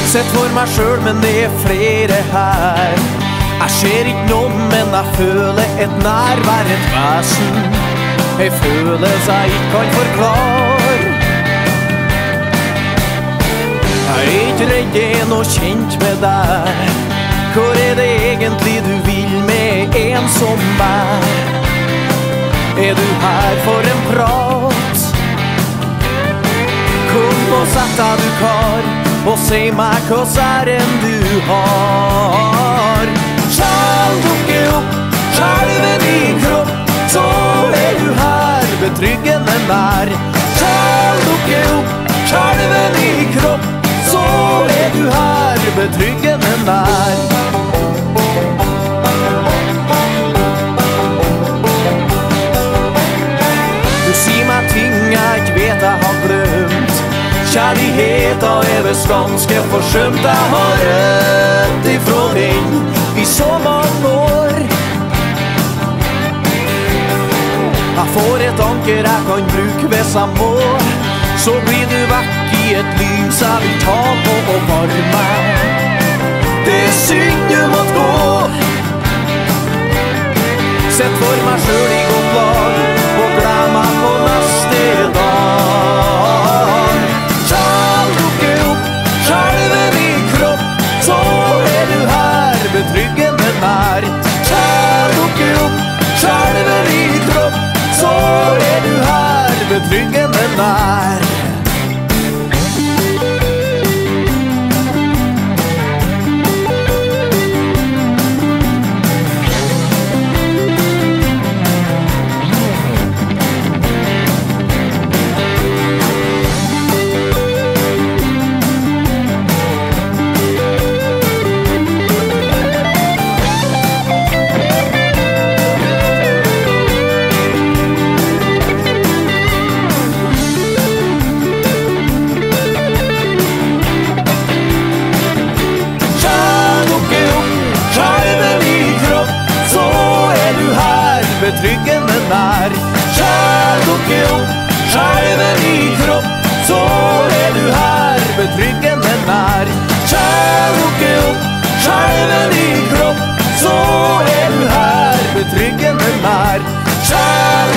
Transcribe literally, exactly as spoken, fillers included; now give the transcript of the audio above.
Sett for meg selv, men det er flere her. Jeg ser ikke noen, men jeg føler et nærvær, et vesen. En følelse jeg ikke kan forklare. Jeg er ikke redd, det er noe kjent med deg. Hvor er det egentlig du vil med en som meg? Er du her for en prat? Kom og sett deg, du kar, og si meg hva særen du har. Sjæl dukker opp, skjelven i kropp, så er du her betryggende nær. Sjæl dukker opp, skjelven i kropp, så er du her betryggende nær. Du sier meg ting jeg ikke vet jeg har glemt. Kjærligheten er vist ganske forsømt. Jeg har rødt ifra den i så mange år. Jeg får et anker jeg kan bruke hvis jeg må. Så blir du vekk i et lys jeg vil ta på og varme. Det er synd du måtte gå. Sett for meg selv i godt lag og glem meg på neste dag. Sjæl dukker opp, skjelven i kropp, så er du her betryggende nær. Sjæl dukker opp, skjelven i kropp, så er du her betryggende nær. Betryggende nær. Sjæl dukker opp, skjelven i kropp, så er du her betryggende nær. Sjæl dukker opp, skjelven i kropp, så er du her betryggende nær. Sjæl